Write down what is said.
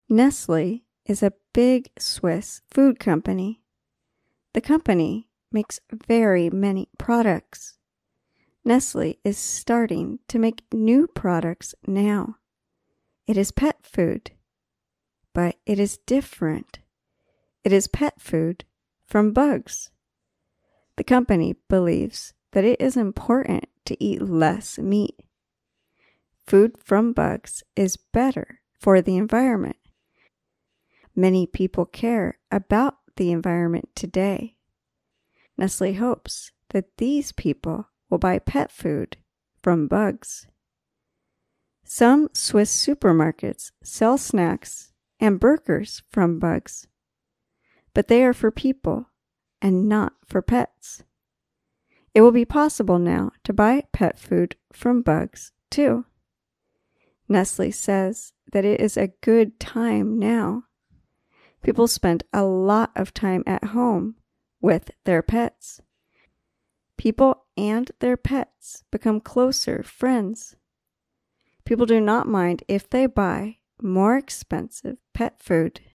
Nestle is a big Swiss food company. The company makes very many products. Nestle is starting to make new products now. It is pet food, but it is different. It is pet food from bugs. The company believes that it is important to eat less meat. Food from bugs is better for the environment. Many people care about the environment today. Nestle hopes that these people will buy pet food from bugs. Some Swiss supermarkets sell snacks and burgers from bugs, but they are for people and not for pets. It will be possible now to buy pet food from bugs too. Nestle says that it is a good time now. People spend a lot of time at home with their pets. People and their pets become closer friends. People do not mind if they buy more expensive pet food.